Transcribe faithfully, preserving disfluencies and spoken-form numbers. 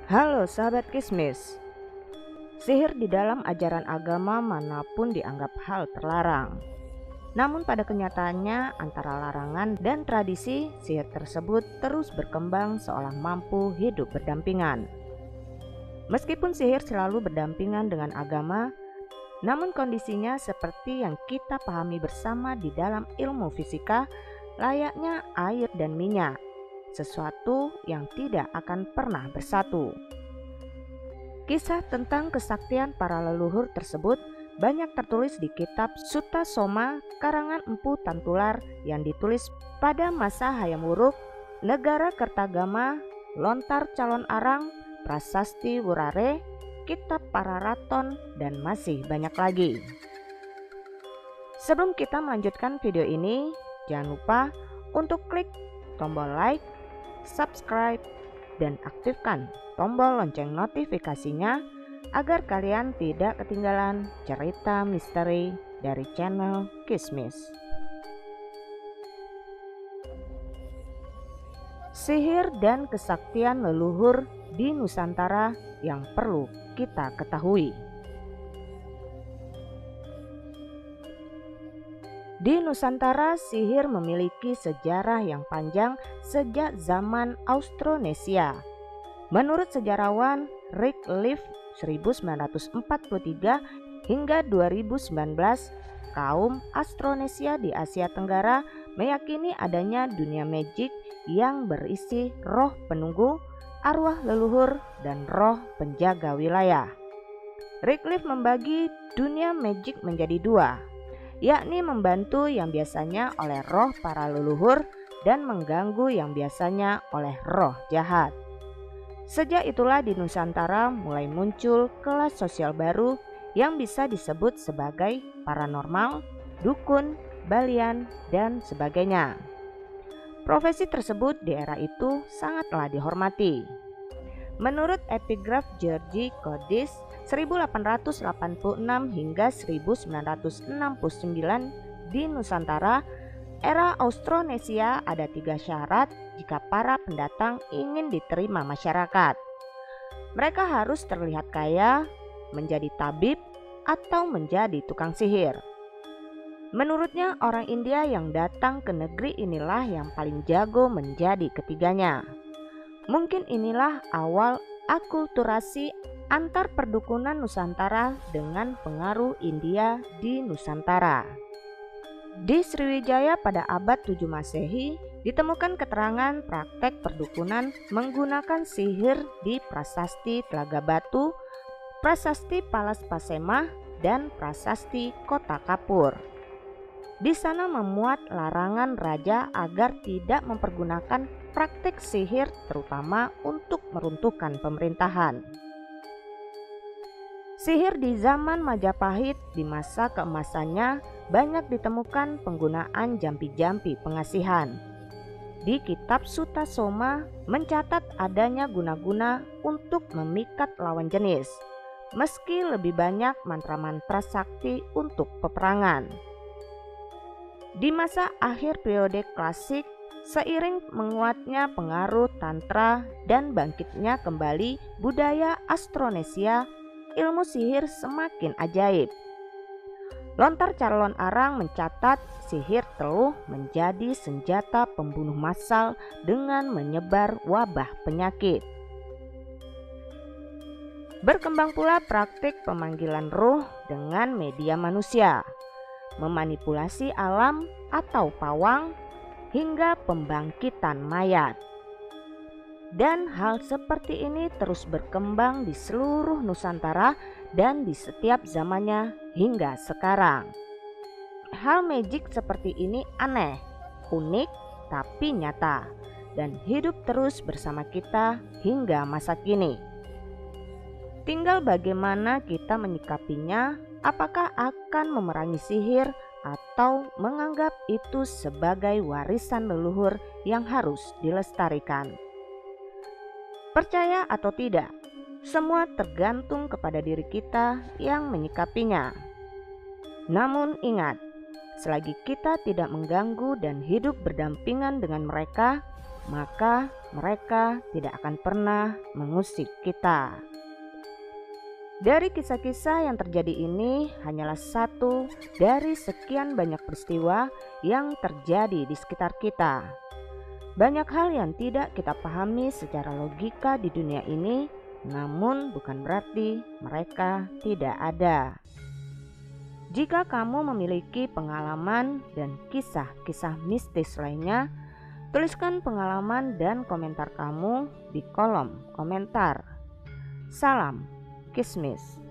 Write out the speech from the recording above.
Halo sahabat Kismis. Sihir di dalam ajaran agama manapun dianggap hal terlarang. Namun pada kenyataannya antara larangan dan tradisi, sihir tersebut terus berkembang seolah mampu hidup berdampingan. Meskipun sihir selalu berdampingan dengan agama, namun kondisinya seperti yang kita pahami bersama di dalam ilmu fisika, layaknya air dan minyak, sesuatu yang tidak akan pernah bersatu. Kisah tentang kesaktian para leluhur tersebut banyak tertulis di kitab Sutta Soma karangan Empu Tantular yang ditulis pada masa Hayam Wuruk, Negara Kertagama, Lontar Calon Arang, Prasasti Wurare, Kitab Pararaton, dan masih banyak lagi. Sebelum kita melanjutkan video ini, jangan lupa untuk klik tombol like, subscribe, dan aktifkan tombol lonceng notifikasinya agar kalian tidak ketinggalan cerita misteri dari channel Kismis. Sihir dan kesaktian leluhur di Nusantara yang perlu kita ketahui. Di Nusantara, sihir memiliki sejarah yang panjang sejak zaman Austronesia. Menurut sejarawan Rick Leaf seribu sembilan ratus empat puluh tiga hingga dua ribu sembilan belas, kaum Austronesia di Asia Tenggara meyakini adanya dunia magic yang berisi roh penunggu, arwah leluhur, dan roh penjaga wilayah. Rick Leaf membagi dunia magic menjadi dua, yakni membantu yang biasanya oleh roh para leluhur dan mengganggu yang biasanya oleh roh jahat. Sejak itulah di Nusantara mulai muncul kelas sosial baru yang bisa disebut sebagai paranormal, dukun, balian, dan sebagainya. Profesi tersebut di era itu sangatlah dihormati. Menurut epigraf Georgi Kodis seribu delapan ratus delapan puluh enam hingga seribu sembilan ratus enam puluh sembilan, di Nusantara era Austronesia ada tiga syarat jika para pendatang ingin diterima masyarakat. Mereka harus terlihat kaya, menjadi tabib, atau menjadi tukang sihir. Menurutnya orang India yang datang ke negeri inilah yang paling jago menjadi ketiganya. Mungkin inilah awal akulturasi antar perdukunan Nusantara dengan pengaruh India di Nusantara. Di Sriwijaya pada abad tujuh Masehi ditemukan keterangan praktek perdukunan menggunakan sihir di Prasasti Telaga Batu, Prasasti Palas Pasemah, dan Prasasti Kota Kapur. Di sana memuat larangan raja agar tidak mempergunakan praktek sihir terutama untuk meruntuhkan pemerintahan. Sihir di zaman Majapahit di masa keemasannya banyak ditemukan penggunaan jampi-jampi pengasihan. Di kitab Sutta Soma mencatat adanya guna-guna untuk memikat lawan jenis, meski lebih banyak mantra-mantra sakti untuk peperangan. Di masa akhir periode klasik, seiring menguatnya pengaruh tantra dan bangkitnya kembali budaya Austronesia, ilmu sihir semakin ajaib. Lontar Calon Arang mencatat sihir teluh menjadi senjata pembunuh massal dengan menyebar wabah penyakit. Berkembang pula praktik pemanggilan ruh dengan media manusia, memanipulasi alam atau pawang, hingga pembangkitan mayat. Dan hal seperti ini terus berkembang di seluruh Nusantara dan di setiap zamannya hingga sekarang. Hal magic seperti ini aneh, unik, tapi nyata, dan hidup terus bersama kita hingga masa kini. Tinggal bagaimana kita menyikapinya, apakah akan memerangi sihir atau menganggap itu sebagai warisan leluhur yang harus dilestarikan. Percaya atau tidak, semua tergantung kepada diri kita yang menyikapinya. Namun ingat, selagi kita tidak mengganggu dan hidup berdampingan dengan mereka, maka mereka tidak akan pernah mengusik kita. Dari kisah-kisah yang terjadi ini hanyalah satu dari sekian banyak peristiwa yang terjadi di sekitar kita. Banyak hal yang tidak kita pahami secara logika di dunia ini, namun bukan berarti mereka tidak ada. Jika kamu memiliki pengalaman dan kisah-kisah mistis lainnya, tuliskan pengalaman dan komentar kamu di kolom komentar. Salam Kismis.